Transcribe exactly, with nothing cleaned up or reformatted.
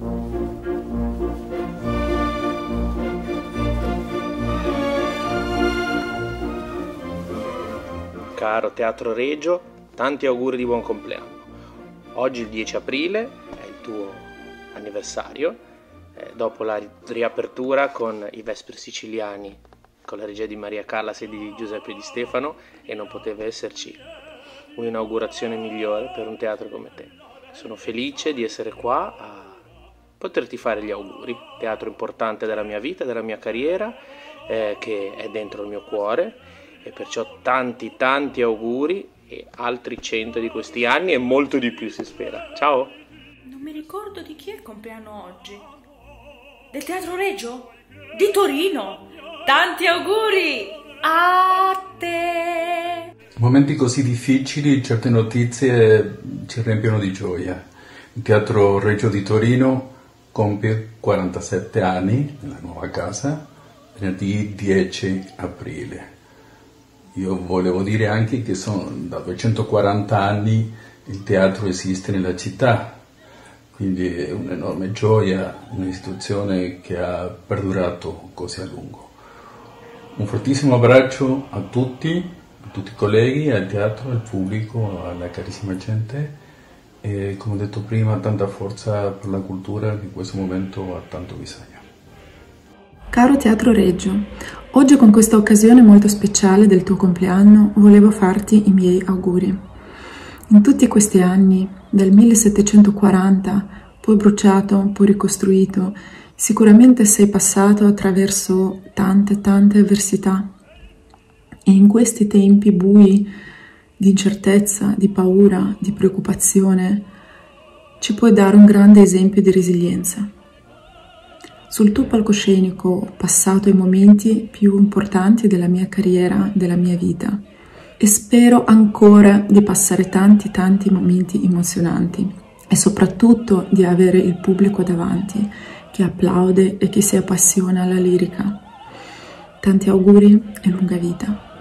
Caro Teatro Regio, tanti auguri di buon compleanno. Oggi il dieci aprile è il tuo anniversario, eh, dopo la riapertura con i Vespri Siciliani, con la regia di Maria Callas e di Giuseppe Di Stefano, e non poteva esserci un'inaugurazione migliore per un teatro come te. Sono felice di essere qua a poterti fare gli auguri. Teatro importante della mia vita, della mia carriera, eh, che è dentro il mio cuore, e perciò tanti tanti auguri e altri cento di questi anni e molto di più, si spera. Ciao! Non mi ricordo di chi è il compleanno oggi. Del Teatro Regio? Di Torino! Tanti auguri a te! Momenti così difficili, certe notizie ci riempiono di gioia. Il Teatro Regio di Torino compie quarantasette anni nella nuova casa, venerdì dieci aprile. Io volevo dire anche che sono da duecentoquaranta anni il teatro esiste nella città, quindi è un'enorme gioia, un'istituzione che ha perdurato così a lungo. Un fortissimo abbraccio a tutti, a tutti i colleghi, al teatro, al pubblico, alla carissima gente, e come ho detto prima, tanta forza per la cultura che in questo momento ha tanto bisogno. Caro Teatro Regio, oggi con questa occasione molto speciale del tuo compleanno volevo farti i miei auguri. In tutti questi anni, dal millesettecentoquaranta, poi bruciato, poi ricostruito, sicuramente sei passato attraverso tante tante avversità, e in questi tempi bui di incertezza, di paura, di preoccupazione, ci puoi dare un grande esempio di resilienza. Sul tuo palcoscenico ho passato i momenti più importanti della mia carriera, della mia vita, e spero ancora di passare tanti tanti momenti emozionanti e soprattutto di avere il pubblico davanti che applaude e che si appassiona alla lirica. Tanti auguri e lunga vita.